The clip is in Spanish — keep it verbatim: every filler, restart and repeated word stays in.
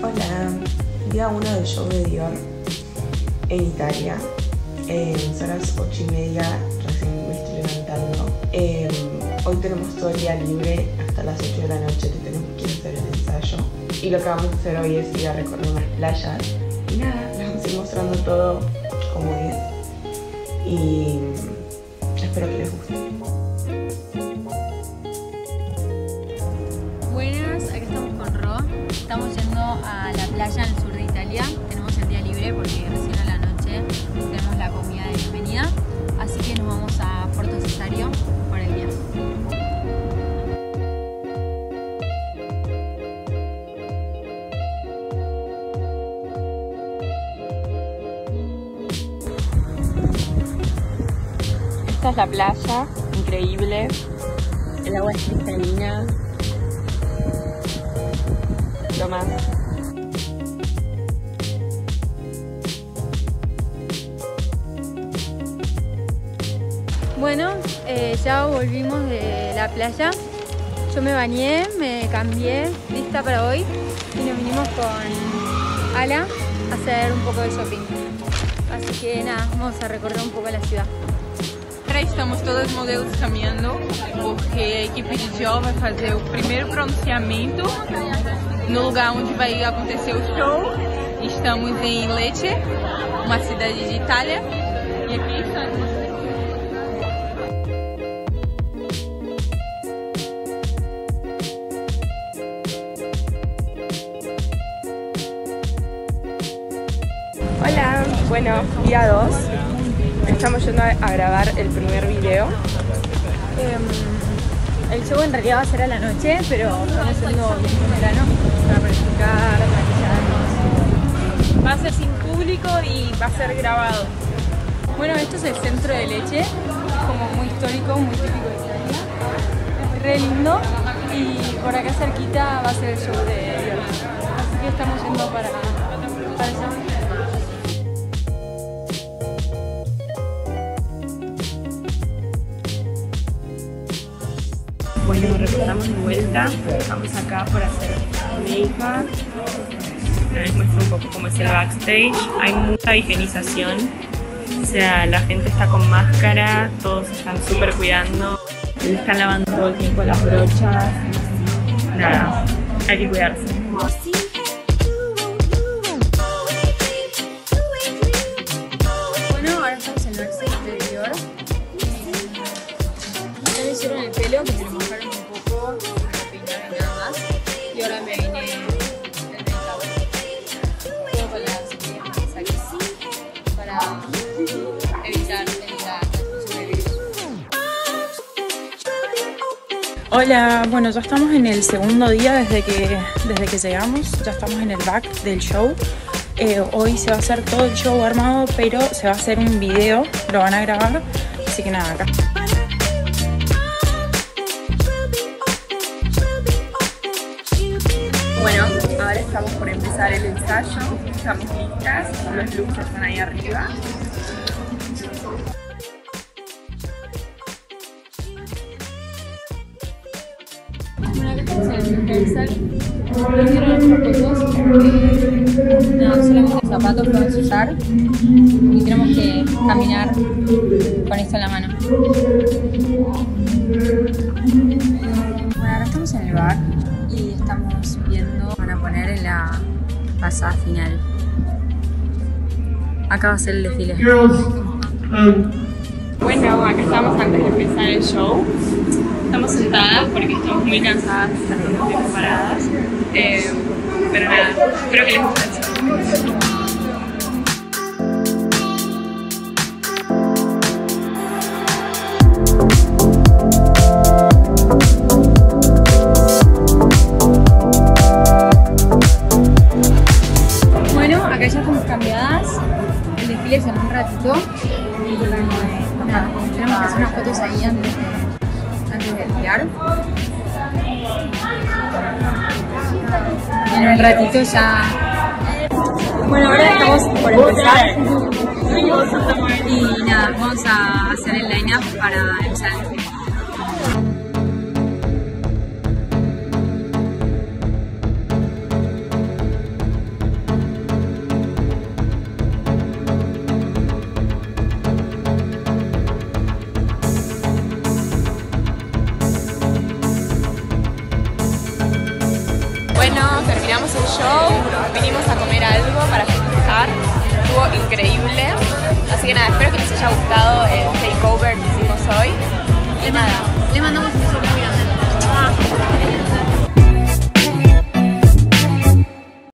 Hola, día uno del show de Dior en Italia. Eh, son las ocho y media, recién me estoy levantando. Eh, hoy tenemos todo el día libre hasta las ocho de la noche que tenemos que ir a hacer el ensayo. Y lo que vamos a hacer hoy es ir a recorrer unas playas. Y nada, les vamos a ir mostrando todo como es. Y espero que les guste. Buenas, acá estamos con Ro. Estamos yendo a la playa en el sur de Italia. Tenemos el día libre porque recién a la noche tenemos la comida de bienvenida. Así que nos vamos a Porto Cesario por el día. Esta es la playa, increíble. El agua es cristalina. Lo más. Bueno, eh, ya volvimos de la playa. Yo me bañé, me cambié, lista para hoy. Y nos vinimos con Ala a hacer un poco de shopping. Así que nada, vamos a recorrer un poco la ciudad. Agora estamos todas modelos caminhando porque a equipe de Dior vai fazer o primeiro pronunciamento no lugar onde vai acontecer o show. Estamos em Lecce, uma cidade de Itália, e aqui estamos. Hola, bueno, día dos. Estamos yendo a grabar el primer video. Eh, el show en realidad va a ser a la noche, pero estamos haciendo en verano para practicar, maquillarnos. Va a ser sin público y va a ser grabado. Bueno, esto es el centro de Lecce, es como muy histórico, muy típico de Italia. Es re lindo y por acá cerquita va a ser el show de Dior. Así que estamos yendo para, para allá. Bueno, regresamos de vuelta. Estamos acá por hacer make-up. Les muestro un poco cómo es el backstage. Hay mucha higienización. O sea, la gente está con máscara, todos están súper cuidando. Le están lavando todo el tiempo las brochas. Nada, hay que cuidarse. Bueno, ahora estamos en el backstage de Dior. Ya me hicieron el pelo, que me lo mojaron un poco, me peinaron nada más. Y ahora me vine el make-up. Todo con las medidas aquí para evitar la transmisión del virus. Hola, bueno, ya estamos en el segundo día desde que, desde que llegamos. Ya estamos en el back del show. Eh, hoy se va a hacer todo el show armado, pero se va a hacer un video, lo van a grabar. Así que nada, acá. Bueno, ahora estamos por empezar el ensayo, estamos listas, los looks están ahí arriba. Bueno, acá estamos en el rehearsal. Nos dieron los fotos porque no, solamente los zapatos podemos usar y tenemos que caminar con esto en la mano. Bueno, ahora estamos en el bar y estamos viendo, van a poner en la pasada final. Acá va a ser el desfile. Bueno, acá estamos antes de empezar el show. Estamos sentadas porque estamos muy cansadas de estar tanto tiempo paradas. Eh, pero nada, espero que les guste el show. Acá ya estamos cambiadas, el desfile es en un ratito y nada, tenemos que hacer unas fotos ahí antes de, antes de desfilar. Y en un ratito ya... Bueno, ahora estamos por empezar y nada, vamos a hacer el line-up para empezar el desfile. Bueno, terminamos el show, vinimos a comer algo para festejar, estuvo increíble. Así que nada, espero que les haya gustado el takeover.